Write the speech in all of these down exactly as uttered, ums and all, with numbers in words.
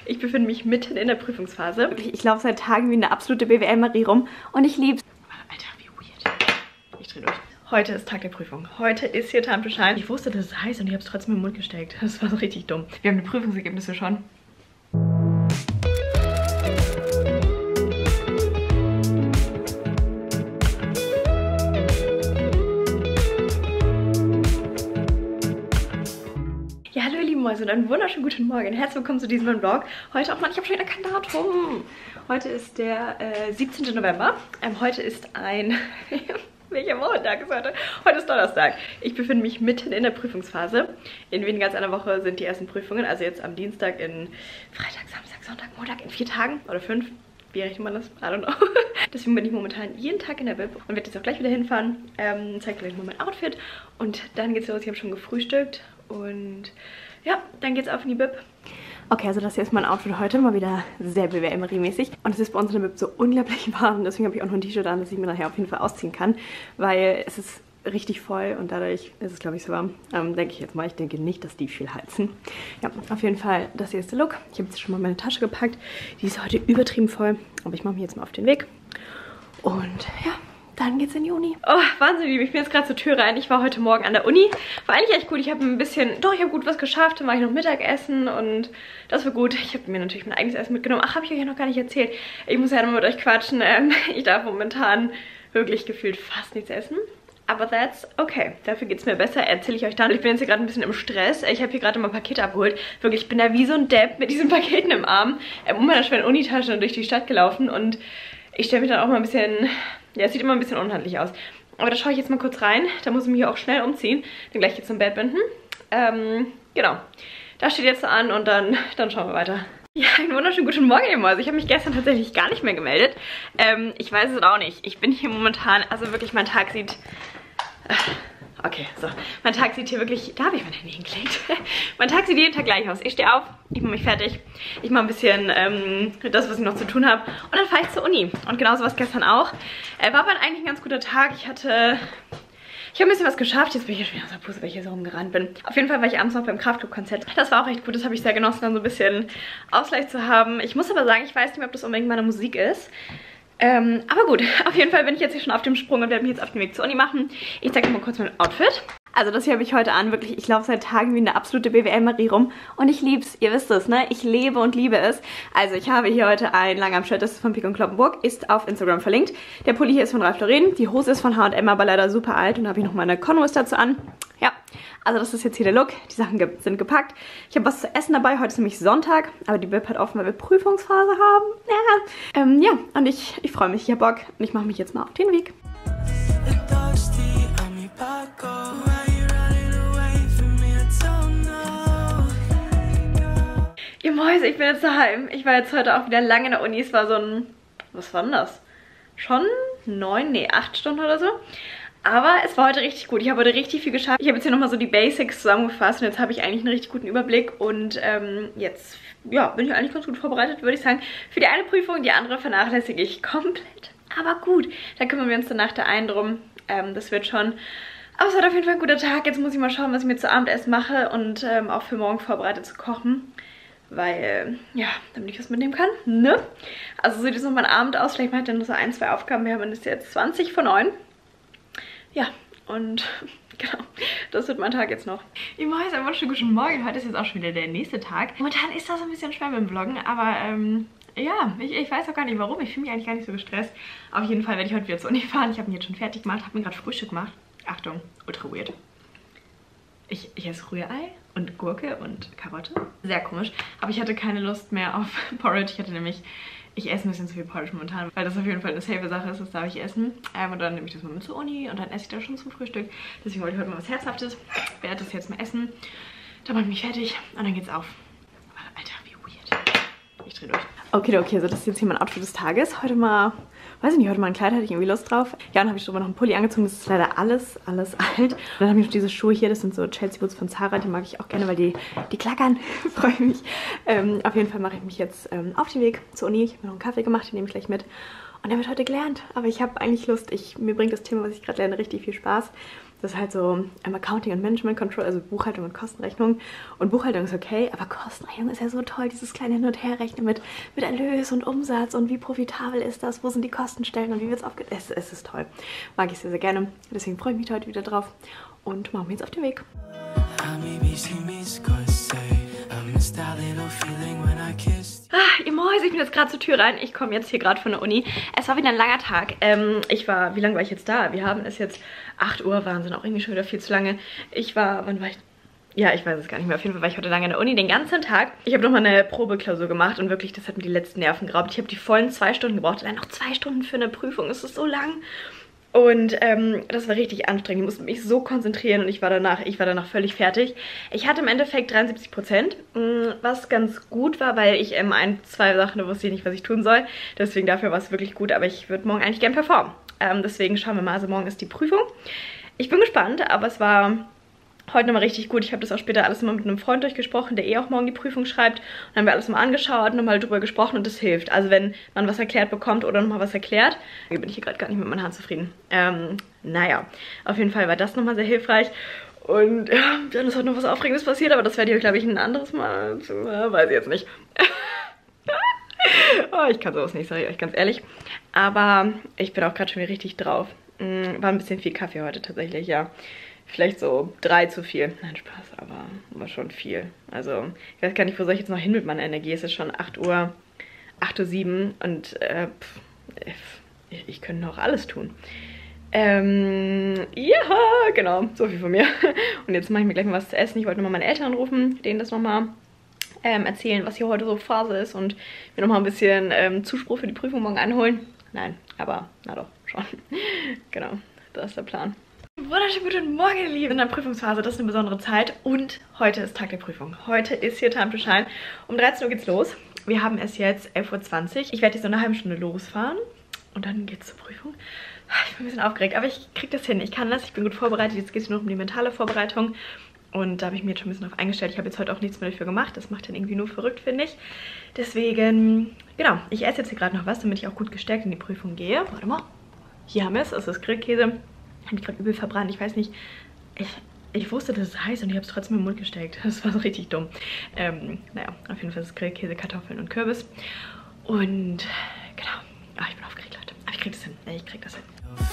Ich befinde mich mitten in der Prüfungsphase. Ich laufe seit Tagen wie eine absolute B W L-Marie rum und ich lieb's. Alter, wie weird. Ich dreh durch. Heute ist Tag der Prüfung. Heute ist hier Time to Shine. Ich wusste, dass es heiß und ich habe es trotzdem im Mund gesteckt. Das war so richtig dumm. Wir haben die Prüfungsergebnisse schon. Ja, hallo ihr lieben Mäuse und einen wunderschönen guten Morgen. Herzlich willkommen zu diesem Vlog. Heute auch mal, ich habe schon wieder kein Datum. Heute ist der äh, siebzehnte November. Ähm, heute ist ein... Welcher Montag ist heute? Heute ist Donnerstag. Ich befinde mich mitten in der Prüfungsphase. In weniger als einer Woche sind die ersten Prüfungen. Also jetzt am Dienstag, in Freitag, Samstag, Sonntag, Montag, in vier Tagen oder fünf. Wie rechnet man das? I don't know. Deswegen bin ich momentan jeden Tag in der Bib und werde jetzt auch gleich wieder hinfahren. Ähm, zeige gleich mal mein Outfit und dann geht's los. Ich habe schon gefrühstückt und ja, dann geht's auf in die Bib. Okay, also das hier ist mein Outfit heute, mal wieder sehr B W L-Marie-mäßig. Und es ist bei uns in der Bib so unglaublich warm, deswegen habe ich auch noch ein T-Shirt an, das ich mir nachher auf jeden Fall ausziehen kann, weil es ist richtig voll und dadurch ist es, glaube ich, so warm. Ähm, denke ich jetzt mal, ich denke nicht, dass die viel heizen. Ja, auf jeden Fall, das hier ist der Look. Ich habe jetzt schon mal meine Tasche gepackt. Die ist heute übertrieben voll, aber ich mache mich jetzt mal auf den Weg. Und ja, dann geht's in die Uni. Oh, Wahnsinn, ich bin jetzt gerade zur Tür rein. Ich war heute Morgen an der Uni. War eigentlich echt gut. Ich habe ein bisschen, doch, ich habe gut was geschafft. Dann war ich noch Mittagessen und das war gut. Ich habe mir natürlich mein eigenes Essen mitgenommen. Ach, habe ich euch ja noch gar nicht erzählt. Ich muss ja noch mit euch quatschen. Ähm, ich darf momentan wirklich gefühlt fast nichts essen. Aber that's okay. Dafür geht es mir besser. Erzähle ich euch dann. Ich bin jetzt hier gerade ein bisschen im Stress. Ich habe hier gerade mal Pakete abgeholt. Wirklich, ich bin da wie so ein Depp mit diesen Paketen im Arm. Ähm, um meiner schweren Unitasche durch die Stadt gelaufen. Und ich stelle mich dann auch mal ein bisschen... Ja, es sieht immer ein bisschen unhandlich aus. Aber da schaue ich jetzt mal kurz rein. Da muss ich mich hier auch schnell umziehen. Dann gleich jetzt zum Badminton. Ähm, genau. Das steht jetzt an und dann, dann schauen wir weiter. Ja, einen wunderschönen guten Morgen, ihr Mäuse. Ich habe mich gestern tatsächlich gar nicht mehr gemeldet. Ähm, ich weiß es auch nicht. Ich bin hier momentan, also wirklich, mein Tag sieht... Okay, so. Mein Tag sieht hier wirklich... Da habe ich mein Handy hingelegt. Mein Tag sieht jeden Tag gleich aus. Ich stehe auf, ich mache mich fertig. Ich mache ein bisschen ähm, das, was ich noch zu tun habe. Und dann fahre ich zur Uni. Und genauso war es gestern auch. Äh, war aber eigentlich ein ganz guter Tag. Ich hatte... Ich habe ein bisschen was geschafft. Jetzt bin ich hier schon aus der Pusse, weil ich hier so rumgerannt bin. Auf jeden Fall war ich abends noch beim Kraftclub-Konzert. Das war auch echt gut. Das habe ich sehr genossen, dann so ein bisschen Ausgleich zu haben. Ich muss aber sagen, ich weiß nicht mehr, ob das unbedingt meine Musik ist. Ähm, aber gut, auf jeden Fall bin ich jetzt hier schon auf dem Sprung und werde mich jetzt auf den Weg zur Uni machen. Ich zeige euch mal kurz mein Outfit. Also das hier habe ich heute an, wirklich, ich laufe seit Tagen wie eine absolute B W L-Marie rum und ich lieb's, ihr wisst es, ne? Ich lebe und liebe es. Also ich habe hier heute ein Langarm-Shirt, das ist von Pik und Kloppenburg, ist auf Instagram verlinkt. Der Pulli hier ist von Ralph Lauren, die Hose ist von H und M, aber leider super alt und da habe ich noch meine Converse dazu an. Ja, also das ist jetzt hier der Look, die Sachen ge sind gepackt. Ich habe was zu essen dabei, heute ist nämlich Sonntag, aber die Bib hat offen, weil wir Prüfungsphase haben. Ja, ähm, ja und ich, ich freue mich, ich habe Bock und ich mache mich jetzt mal auf den Weg. Ihr Mäuse, ich bin jetzt daheim. Ich war jetzt heute auch wieder lange in der Uni. Es war so ein... Was war denn das? Schon neun, nee, acht Stunden oder so. Aber es war heute richtig gut. Ich habe heute richtig viel geschafft. Ich habe jetzt hier nochmal so die Basics zusammengefasst und jetzt habe ich eigentlich einen richtig guten Überblick. Und ähm, jetzt, ja, bin ich eigentlich ganz gut vorbereitet, würde ich sagen. Für die eine Prüfung, die andere vernachlässige ich komplett. Aber gut, da kümmern wir uns dann nach der einen drum. Ähm, das wird schon... Aber es wird auf jeden Fall ein guter Tag. Jetzt muss ich mal schauen, was ich mir zu Abendessen mache und ähm, auch für morgen vorbereitet zu kochen. Weil, ja, damit ich was mitnehmen kann, ne? Also so sieht jetzt noch mein Abend aus. Vielleicht mache ich dann nur so ein, zwei Aufgaben. Wir haben es jetzt zwanzig vor neun. Ja, und genau, das wird mein Tag jetzt noch. Ihr Mäuse, einen wunderschönen guten Morgen. Heute ist jetzt auch schon wieder der nächste Tag. Momentan ist das ein bisschen schwer mit dem Vloggen, aber ähm, ja, ich, ich weiß auch gar nicht warum. Ich fühle mich eigentlich gar nicht so gestresst. Auf jeden Fall werde ich heute wieder zur Uni fahren. Ich habe ihn jetzt schon fertig gemacht, habe mir gerade Frühstück gemacht. Achtung, ultra weird. Ich, ich esse Rührei und Gurke und Karotte. Sehr komisch. Aber ich hatte keine Lust mehr auf Porridge. Ich hatte nämlich... Ich esse ein bisschen zu viel Porridge momentan, weil das auf jeden Fall eine safe Sache ist. Das darf ich essen. Ähm, und dann nehme ich das mal mit zur Uni und dann esse ich das schon zum Frühstück. Deswegen wollte ich heute mal was Herzhaftes. Ich werde das jetzt mal essen. Dann mache ich mich fertig und dann geht's auf. Alter, wie weird. Ich drehe durch. Okay, okay, also das ist jetzt hier mein Outfit des Tages. Heute mal... Weiß ich nicht, heute mal ein Kleid, hatte ich irgendwie Lust drauf. Ja, dann habe ich drüber noch einen Pulli angezogen. Das ist leider alles, alles alt. Und dann habe ich noch diese Schuhe hier. Das sind so Chelsea Boots von Zara. Die mag ich auch gerne, weil die, die klackern. Freue mich. Ähm, auf jeden Fall mache ich mich jetzt ähm, auf den Weg zur Uni. Ich habe mir noch einen Kaffee gemacht, den nehme ich gleich mit. Und der wird heute gelernt. Aber ich habe eigentlich Lust. Ich, mir bringt das Thema, was ich gerade lerne, richtig viel Spaß. Das ist halt so ähm, Accounting und Management Control, also Buchhaltung und Kostenrechnung. Und Buchhaltung ist okay, aber Kostenrechnung ist ja so toll, dieses kleine Hin- und Herrechnen mit, mit Erlös und Umsatz und wie profitabel ist das, wo sind die Kostenstellen und wie wird es aufgeteilt. Es, es ist toll. Mag ich sehr, sehr gerne. Deswegen freue ich mich heute wieder drauf und machen wir jetzt auf den Weg. Ah, ihr Mäuse, ich bin jetzt gerade zur Tür rein. Ich komme jetzt hier gerade von der Uni. Es war wieder ein langer Tag. Ähm, ich war, wie lange war ich jetzt da? Wir haben es jetzt acht Uhr, Wahnsinn, auch irgendwie schon wieder viel zu lange. Ich war, wann war ich? Ja, ich weiß es gar nicht mehr. Auf jeden Fall war ich heute lange in der Uni, den ganzen Tag. Ich habe nochmal eine Probeklausur gemacht und wirklich, das hat mir die letzten Nerven geraubt. Ich habe die vollen zwei Stunden gebraucht. Dann noch zwei Stunden für eine Prüfung. Das ist so lang. Und ähm, das war richtig anstrengend. Ich musste mich so konzentrieren und ich war danach, ich war danach völlig fertig. Ich hatte im Endeffekt dreiundsiebzig Prozent, was ganz gut war, weil ich ähm, ein, zwei Sachen, da wusste ich nicht, was ich tun soll. Deswegen dafür war es wirklich gut, aber ich würde morgen eigentlich gern performen. Ähm, deswegen schauen wir mal, also morgen ist die Prüfung. Ich bin gespannt, aber es war heute nochmal richtig gut. Ich habe das auch später alles nochmal mit einem Freund durchgesprochen, der eh auch morgen die Prüfung schreibt. Und dann haben wir alles mal angeschaut, nochmal drüber gesprochen und das hilft. Also wenn man was erklärt bekommt oder nochmal was erklärt, bin ich hier gerade gar nicht mit meiner Hand zufrieden. Ähm, naja, auf jeden Fall war das nochmal sehr hilfreich. Und ja, dann ist heute noch was Aufregendes passiert, aber das werde ich, glaube ich, ein anderes Mal, äh, weiß ich jetzt nicht. Oh, ich kann sowas nicht, sage ich euch ganz ehrlich. Aber ich bin auch gerade schon wieder richtig drauf. War ein bisschen viel Kaffee heute tatsächlich, ja. Vielleicht so drei zu viel. Nein, Spaß, aber war schon viel. Also, ich weiß gar nicht, wo soll ich jetzt noch hin mit meiner Energie. Es ist schon acht Uhr, acht Uhr sieben und äh, pff, ich, ich könnte noch alles tun. Ähm, ja, genau, so viel von mir. Und jetzt mache ich mir gleich mal was zu essen. Ich wollte nochmal meine Eltern anrufen, denen das nochmal ähm, erzählen, was hier heute so Phase ist und mir nochmal ein bisschen ähm, Zuspruch für die Prüfung morgen einholen. Nein, aber na doch, schon. Genau, das ist der Plan. Wunderschönen guten Morgen, ihr Lieben. In der Prüfungsphase, das ist eine besondere Zeit und heute ist Tag der Prüfung. Heute ist hier Time to Shine. Um dreizehn Uhr geht's los. Wir haben es jetzt elf Uhr zwanzig. Ich werde jetzt so eine halbe Stunde losfahren und dann geht's zur Prüfung. Ich bin ein bisschen aufgeregt, aber ich kriege das hin. Ich kann das, ich bin gut vorbereitet. Jetzt geht es nur um die mentale Vorbereitung und da habe ich mir jetzt schon ein bisschen drauf eingestellt. Ich habe jetzt heute auch nichts mehr dafür gemacht. Das macht dann irgendwie nur verrückt, finde ich. Deswegen, genau, ich esse jetzt hier gerade noch was, damit ich auch gut gestärkt in die Prüfung gehe. Warte mal. Hier haben wir es, das ist Grillkäse. Habe ich gerade übel verbrannt. Ich weiß nicht, ich, ich wusste, dass es heiß und ich habe es trotzdem im Mund gesteckt. Das war so richtig dumm. Ähm, naja, auf jeden Fall ist es Grillkäse, Kartoffeln und Kürbis. Und genau. Ah, ich bin aufgeregt, Leute. Aber ich krieg das hin. Ja, ich krieg das hin.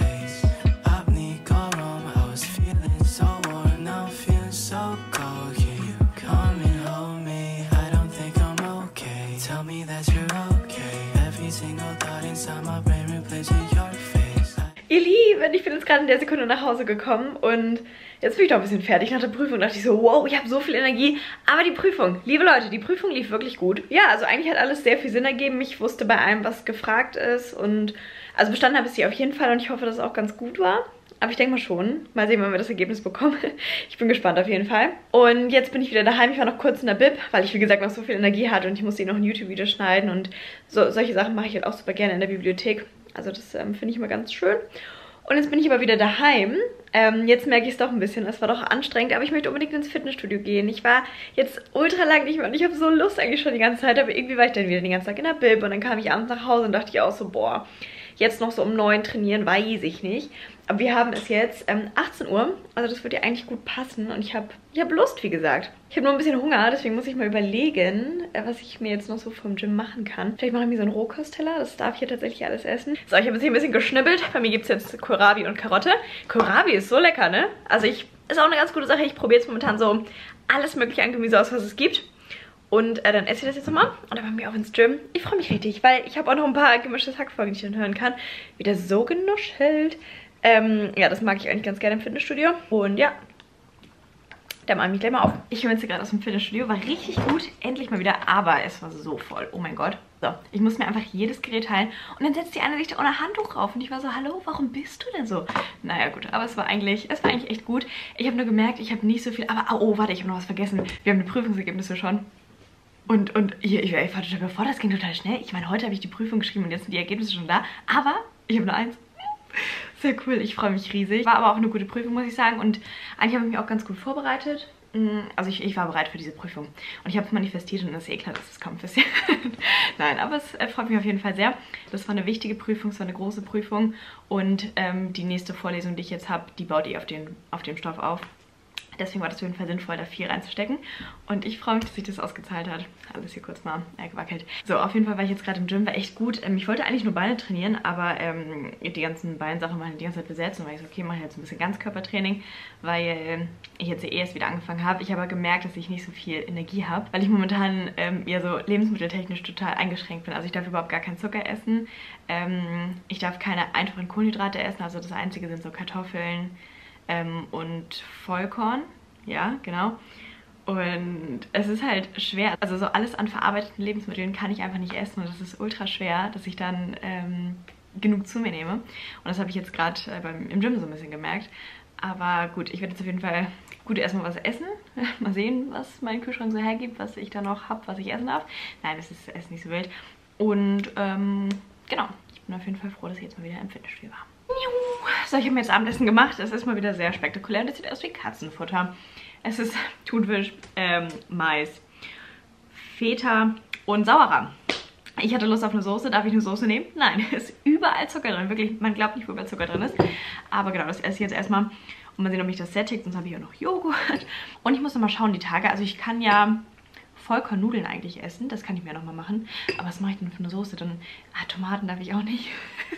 Ihr Lieben, ich bin jetzt gerade in der Sekunde nach Hause gekommen und jetzt bin ich doch ein bisschen fertig. Nach der Prüfung dachte ich so, wow, ich habe so viel Energie. Aber die Prüfung, liebe Leute, die Prüfung lief wirklich gut. Ja, also eigentlich hat alles sehr viel Sinn ergeben. Ich wusste bei allem, was gefragt ist und also bestanden habe ich sie auf jeden Fall und ich hoffe, dass es auch ganz gut war. Aber ich denke mal schon. Mal sehen, wann wir das Ergebnis bekommen. Ich bin gespannt auf jeden Fall. Und jetzt bin ich wieder daheim. Ich war noch kurz in der Bib, weil ich, wie gesagt, noch so viel Energie hatte und ich musste eh noch ein YouTube-Video schneiden und so, solche Sachen mache ich halt auch super gerne in der Bibliothek. Also das ähm, finde ich immer ganz schön. Und jetzt bin ich aber wieder daheim. Ähm, jetzt merke ich es doch ein bisschen. Es war doch anstrengend, aber ich möchte unbedingt ins Fitnessstudio gehen. Ich war jetzt ultra lang nicht mehr und ich habe so Lust eigentlich schon die ganze Zeit, aber irgendwie war ich dann wieder den ganzen Tag in der Bib und dann kam ich abends nach Hause und dachte ich auch so, boah, jetzt noch so um neun trainieren, weiß ich nicht. Aber wir haben es jetzt ähm, achtzehn Uhr, also das würde ja eigentlich gut passen und ich habe ich hab Lust, wie gesagt. Ich habe nur ein bisschen Hunger, deswegen muss ich mal überlegen, äh, was ich mir jetzt noch so vom Gym machen kann. Vielleicht mache ich mir so einen Rohkostteller, das darf ich hier tatsächlich alles essen. So, ich habe jetzt hier ein bisschen geschnibbelt. Bei mir gibt es jetzt Kohlrabi und Karotte. Kohlrabi ist so lecker, ne? Also ich, ist auch eine ganz gute Sache. Ich probiere jetzt momentan so alles mögliche an Gemüse aus, was es gibt. Und äh, dann esse ich das jetzt nochmal und dann machen wir auch ins Gym. Ich freue mich richtig, weil ich habe auch noch ein paar gemischte Hackfolgen, die ich dann hören kann. Wieder so genuschelt. Ähm, ja, das mag ich eigentlich ganz gerne im Fitnessstudio. Und ja, da mache ich mich gleich mal auf. Ich bin jetzt hier gerade aus dem Fitnessstudio, war richtig gut. Endlich mal wieder, aber es war so voll. Oh mein Gott. So, ich muss mir einfach jedes Gerät teilen. Und dann setzt die eine sich da ohne Handtuch rauf. Und ich war so, hallo, warum bist du denn so? Naja, gut, aber es war eigentlich, es war eigentlich echt gut. Ich habe nur gemerkt, ich habe nicht so viel, aber, oh, warte, ich habe noch was vergessen. Wir haben die Prüfungsergebnisse schon. Und, und hier, ich, ich war total bevor, das ging total schnell. Ich meine, heute habe ich die Prüfung geschrieben und jetzt sind die Ergebnisse schon da. Aber ich habe nur eins. Sehr cool, ich freue mich riesig. War aber auch eine gute Prüfung, muss ich sagen. Und eigentlich habe ich mich auch ganz gut vorbereitet. Also ich, ich war bereit für diese Prüfung. Und ich habe es manifestiert und es ist eh klar, dass es kommt. Nein, aber es äh, freut mich auf jeden Fall sehr. Das war eine wichtige Prüfung, es war eine große Prüfung. Und ähm, die nächste Vorlesung, die ich jetzt habe, die baut eh auf den, auf den Stoff auf. Deswegen war das auf jeden Fall sinnvoll, da viel reinzustecken. Und ich freue mich, dass sich das ausgezahlt hat. Alles hier kurz mal äh, gewackelt. So, auf jeden Fall war ich jetzt gerade im Gym, war echt gut. Ähm, ich wollte eigentlich nur Beine trainieren, aber ähm, die ganzen Beinsachen waren die ganze Zeit besetzt. Und war ich so, okay, mache ich jetzt ein bisschen Ganzkörpertraining, weil ich jetzt eh erst wieder angefangen habe. Ich habe aber gemerkt, dass ich nicht so viel Energie habe, weil ich momentan ähm, ja so lebensmitteltechnisch total eingeschränkt bin. Also ich darf überhaupt gar keinen Zucker essen. Ähm, ich darf keine einfachen Kohlenhydrate essen. Also das Einzige sind so Kartoffeln, Ähm, und Vollkorn, ja, genau. Und es ist halt schwer, also so alles an verarbeiteten Lebensmitteln kann ich einfach nicht essen und das ist ultra schwer, dass ich dann ähm, genug zu mir nehme. Und das habe ich jetzt gerade äh, beim im Gym so ein bisschen gemerkt. Aber gut, ich werde jetzt auf jeden Fall gut erstmal was essen. Mal sehen, was mein Kühlschrank so hergibt, was ich da noch habe, was ich essen darf. Nein, das ist, ist nicht so wild. Und ähm, genau, ich bin auf jeden Fall froh, dass ich jetzt mal wieder im Fitnessstudio war. So, ich habe mir jetzt Abendessen gemacht. Es ist mal wieder sehr spektakulär und es sieht aus wie Katzenfutter. Es ist Thunfisch, ähm, Mais, Feta und Sauerrahm. Ich hatte Lust auf eine Soße. Darf ich eine Soße nehmen? Nein, es ist überall Zucker drin. Wirklich, man glaubt nicht, wo überall Zucker drin ist. Aber genau, das esse ich jetzt erstmal. Und mal sehen, ob mich das sättigt. Sonst habe ich auch noch Joghurt. Und ich muss noch mal schauen, die Tage. Also ich kann ja Vollkornnudeln eigentlich essen. Das kann ich mir noch mal machen. Aber was mache ich denn für eine Soße? Dann, ah, Tomaten darf ich auch nicht.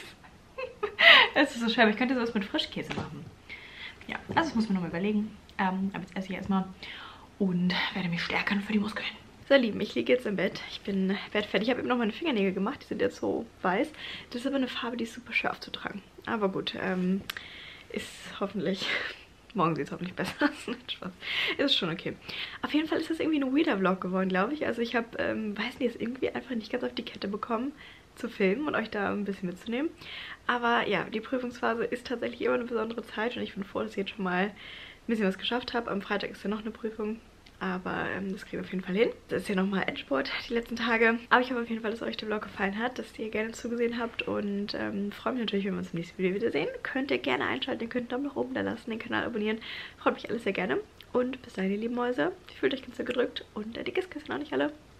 Es ist so schwer, aber ich könnte sowas mit Frischkäse machen. Ja, also das muss man noch mal überlegen. Ähm, aber jetzt esse ich erstmal und werde mich stärken für die Muskeln. So, ihr Lieben, ich liege jetzt im Bett. Ich bin werde fertig. Ich habe eben noch meine Fingernägel gemacht. Die sind jetzt so weiß. Das ist aber eine Farbe, die ist super schwer aufzutragen. Aber gut, ähm, ist hoffentlich... Morgen sieht es hoffentlich besser aus. Spaß. Ist schon okay. Auf jeden Fall ist das irgendwie ein weirder Vlog geworden, glaube ich. Also ich habe, ähm, weiß nicht, es irgendwie einfach nicht ganz auf die Kette bekommen, zu filmen und euch da ein bisschen mitzunehmen. Aber ja, die Prüfungsphase ist tatsächlich immer eine besondere Zeit und ich bin froh, dass ich jetzt schon mal ein bisschen was geschafft habe. Am Freitag ist ja noch eine Prüfung, aber ähm, das kriegen wir auf jeden Fall hin. Das ist ja nochmal Endspurt die letzten Tage. Aber ich hoffe auf jeden Fall, dass euch der Vlog gefallen hat, dass ihr gerne zugesehen habt und ähm, freue mich natürlich, wenn wir uns im nächsten Video wiedersehen. Könnt ihr gerne einschalten, ihr könnt einen Daumen nach oben da lassen, den Kanal abonnieren. Freut mich alles sehr gerne. Und bis dahin, ihr lieben Mäuse, fühlt euch ganz so gedrückt und ein dickes Küsschen an euch alle.